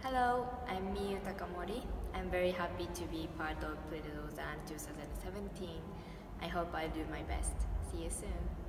Hello, I'm Miyu Takamori. I'm very happy to be part of Play the Lausanne 2017. I hope I'll do my best. See you soon.